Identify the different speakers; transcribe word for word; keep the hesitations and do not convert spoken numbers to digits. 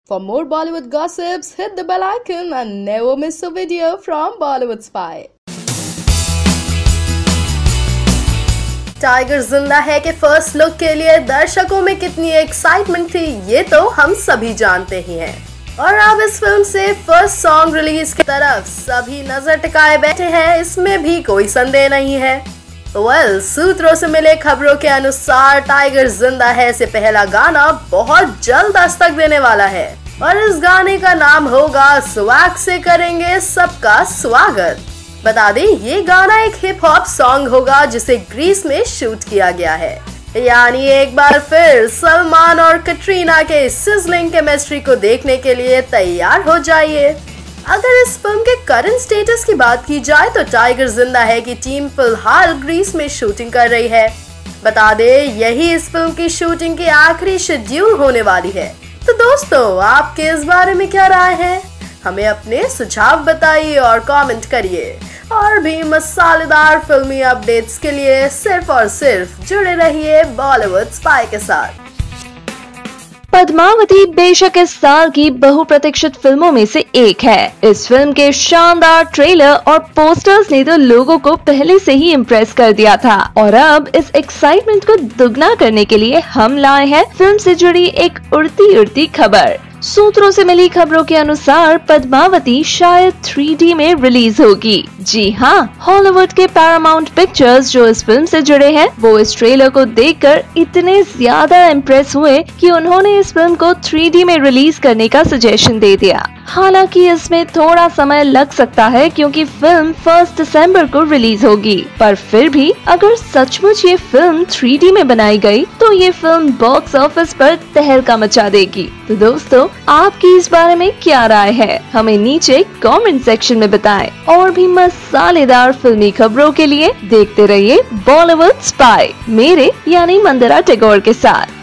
Speaker 1: For more Bollywood gossips, hit the bell icon and never miss a video from Bollywood Spy. Tiger Zinda Hai के first look के लिए दर्शकों में कितनी एक्साइटमेंट थी ये तो हम सभी जानते ही हैं। और अब इस फिल्म से फर्स्ट सॉन्ग रिलीज की तरफ सभी नजर टिकाए बैठे हैं, इसमें भी कोई संदेह नहीं है। वेल well, सूत्रों से मिले खबरों के अनुसार टाइगर जिंदा है से पहला गाना बहुत जल्द दस्तक देने वाला है और इस गाने का नाम होगा स्वैग से करेंगे सबका स्वागत। बता दें ये गाना एक हिप हॉप सॉन्ग होगा जिसे ग्रीस में शूट किया गया है, यानी एक बार फिर सलमान और कटरीना के सिजलिंग केमिस्ट्री को देखने के लिए तैयार हो जाइए। अगर इस फिल्म के करंट स्टेटस की बात की जाए तो टाइगर जिंदा है की टीम फिलहाल ग्रीस में शूटिंग कर रही है। बता दें यही इस फिल्म की शूटिंग की आखिरी शेड्यूल होने वाली है। तो दोस्तों आपके इस बारे में क्या राय है, हमें अपने सुझाव बताइए और कमेंट करिए। और भी मसालेदार फिल्मी अपडेट्स के लिए सिर्फ और सिर्फ जुड़े रहिए बॉलीवुड स्पाई के साथ।
Speaker 2: पद्मावती बेशक इस साल की बहुप्रतीक्षित फिल्मों में से एक है। इस फिल्म के शानदार ट्रेलर और पोस्टर्स ने तो लोगों को पहले से ही इम्प्रेस कर दिया था और अब इस एक्साइटमेंट को दुगना करने के लिए हम लाए हैं फिल्म से जुड़ी एक उड़ती उड़ती खबर। सूत्रों से मिली खबरों के अनुसार पद्मावती शायद थ्री डी में रिलीज होगी। जी हाँ, हॉलीवुड के पैरामाउंट पिक्चर्स जो इस फिल्म से जुड़े हैं वो इस ट्रेलर को देखकर इतने ज्यादा इम्प्रेस हुए कि उन्होंने इस फिल्म को थ्री डी में रिलीज करने का सजेशन दे दिया। हालांकि इसमें थोड़ा समय लग सकता है क्योंकि फिल्म फर्स्ट दिसंबर को रिलीज होगी, पर फिर भी अगर सचमुच ये फिल्म थ्री डी में बनाई गई तो ये फिल्म बॉक्स ऑफिस पर तहलका मचा देगी। तो दोस्तों आपकी इस बारे में क्या राय है, हमें नीचे कमेंट सेक्शन में बताएं। और भी मसालेदार फिल्मी खबरों के लिए देखते रहिए बॉलीवुड स्पाई मेरे यानी मंदिरा टैगोर के साथ।